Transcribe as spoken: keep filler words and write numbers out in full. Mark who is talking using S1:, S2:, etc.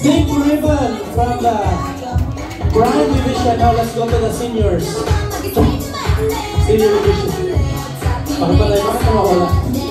S1: Pink ribbon from the Prime Division. Now let's go to the seniors. Senior division. Bakit ba tayo? Bakit nawawala?